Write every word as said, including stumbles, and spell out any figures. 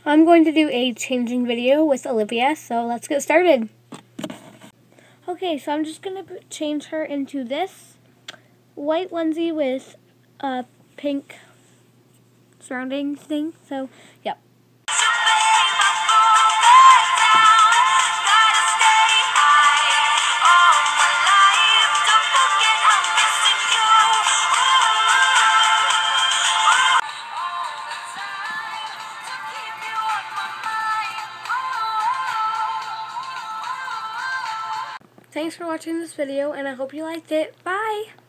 I'm going to do a changing video with Olivia, so let's get started. Okay, so I'm just going to change her into this white onesie with a pink surrounding thing, so yep. Thanks for watching this video, and I hope you liked it. Bye!